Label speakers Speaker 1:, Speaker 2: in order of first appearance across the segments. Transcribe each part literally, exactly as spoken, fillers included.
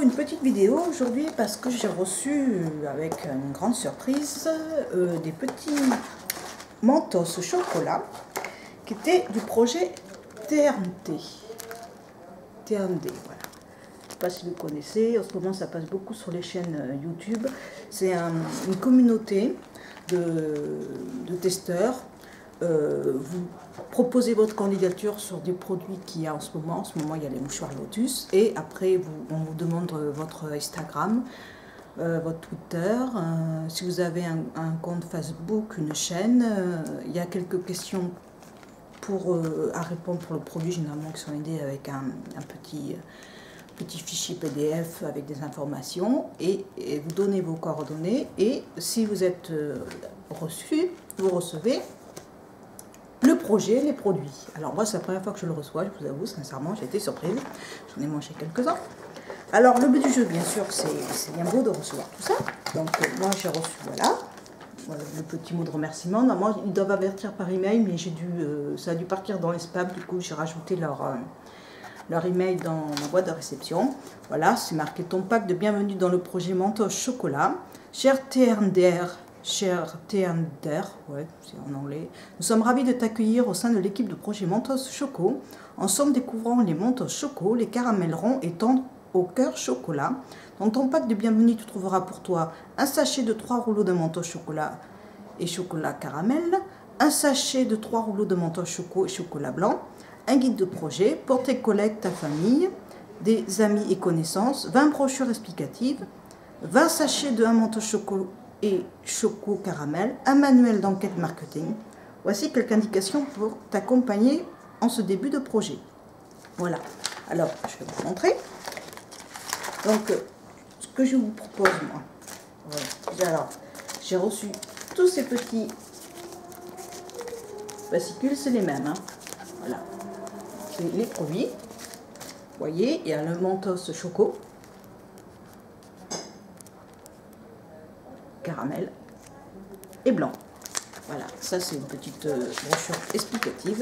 Speaker 1: une petite vidéo aujourd'hui parce que j'ai reçu avec une grande surprise euh, des petits mentos au chocolat qui étaient du projet T R N D. T R N D, voilà. Je ne sais pas si vous connaissez, en ce moment ça passe beaucoup sur les chaînes YouTube. C'est un, une communauté de, de testeurs. Euh, vous proposez votre candidature sur des produits qu'il y a en ce moment. En ce moment, il y a les mouchoirs Lotus. Et après, vous, on vous demande votre Instagram, euh, votre Twitter. Euh, si vous avez un, un compte Facebook, une chaîne, euh, il y a quelques questions pour, euh, à répondre pour le produit, généralement qui sont aidés avec un, un petit, petit fichier P D F avec des informations. Et, et vous donnez vos coordonnées. Et si vous êtes euh, reçu, vous recevez le projet, les produits. Alors moi, c'est la première fois que je le reçois, je vous avoue, sincèrement, j'ai été surprise. J'en ai mangé quelques-uns. Alors, le but du jeu, bien sûr, c'est bien beau de recevoir tout ça. Donc, euh, moi, j'ai reçu, voilà, voilà, le petit mot de remerciement. Normalement, ils doivent avertir par email, mais j'ai dû, euh, ça a dû partir dans les spams. Du coup, j'ai rajouté leur, euh, leur email dans ma boîte de réception. Voilà, c'est marqué ton pack de bienvenue dans le projet Mentos Chocolat. Cher T R N D R, Cher T R N D R, ouais, c'est en anglais. Nous sommes ravis de t'accueillir au sein de l'équipe de projet Mentos Choco. Ensemble, découvrons les Mentos Choco, les caramels ronds et tendres au cœur chocolat. Dans ton pack de bienvenue, tu trouveras pour toi un sachet de trois rouleaux de Mentos chocolat et chocolat caramel, un sachet de trois rouleaux de Mentos choco et chocolat blanc, un guide de projet pour tes collègues, ta famille, des amis et connaissances, vingt brochures explicatives, vingt sachets de un Mentos choco et choco caramel, un manuel d'enquête marketing. Voici quelques indications pour t'accompagner en ce début de projet. Voilà, alors je vais vous montrer. Donc, ce que je vous propose, moi, voilà. Alors, j'ai reçu tous ces petits fascicules, c'est les mêmes, hein. Voilà, c'est les produits. Vous voyez, il y a le Mentos Choco, caramel et blanc. Voilà, ça c'est une petite euh, brochure explicative.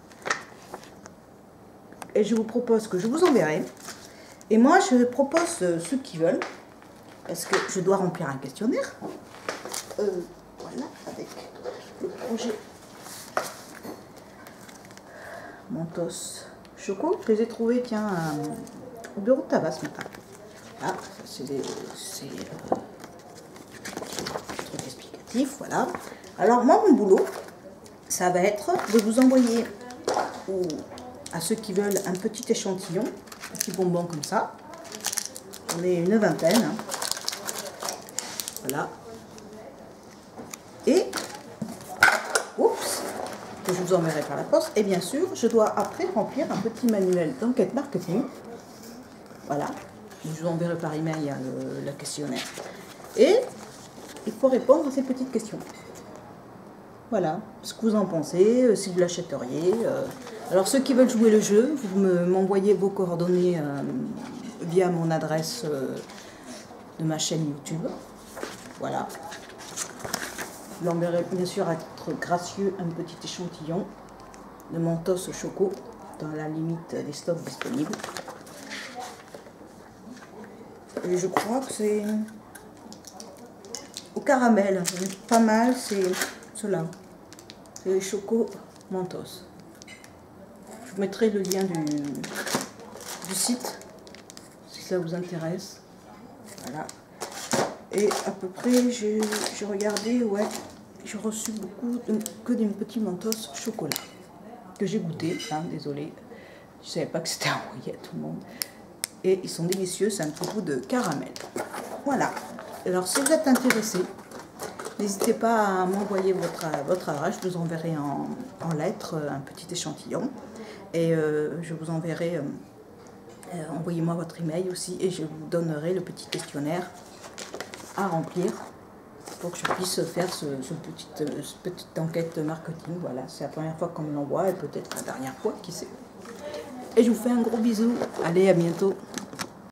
Speaker 1: Et je vous propose que je vous enverrai. Et moi, je propose euh, ceux qui veulent, parce que je dois remplir un questionnaire. Euh, voilà, avec le projet Mentos Choco. Je les ai trouvés, tiens, au bureau de tabac ce matin. Ah, c'est des... Euh, voilà. Alors moi, mon boulot, ça va être de vous envoyer ou à ceux qui veulent un petit échantillon, un petit bonbon comme ça. On est une vingtaine, hein. Voilà. Et oups, que je vous enverrai par la poste. Et bien sûr, je dois après remplir un petit manuel d'enquête marketing. Voilà. Je vous enverrai par email hein, le, le questionnaire. Et il faut répondre à ces petites questions. Voilà, ce que vous en pensez, si vous l'achèteriez. Euh. Alors ceux qui veulent jouer le jeu, vous m'envoyez vos coordonnées euh, via mon adresse euh, de ma chaîne YouTube. Voilà. Je l'enverrai bien sûr à être gracieux un petit échantillon de Mentos Choco dans la limite des stocks disponibles. Et je crois que c'est au caramel, pas mal, c'est cela, c'est les Choco Mentos. Je vous mettrai le lien du, du site, si ça vous intéresse. Voilà. Et à peu près, j'ai regardé, ouais, j'ai reçu beaucoup, de, que des petits Mentos chocolat, que j'ai goûté, hein, désolé, je ne savais pas que c'était envoyé à tout le monde. Et ils sont délicieux, c'est un petit goût de caramel. Voilà. Alors, si vous êtes intéressé, n'hésitez pas à m'envoyer votre, votre adresse. Je vous enverrai en, en lettres un petit échantillon. Et euh, je vous enverrai, euh, euh, envoyez-moi votre email aussi, et je vous donnerai le petit questionnaire à remplir pour que je puisse faire ce, ce petit, euh, ce petite enquête marketing. Voilà, c'est la première fois qu'on me l'envoie, et peut-être la dernière fois, qui sait. Et je vous fais un gros bisou. Allez, à bientôt.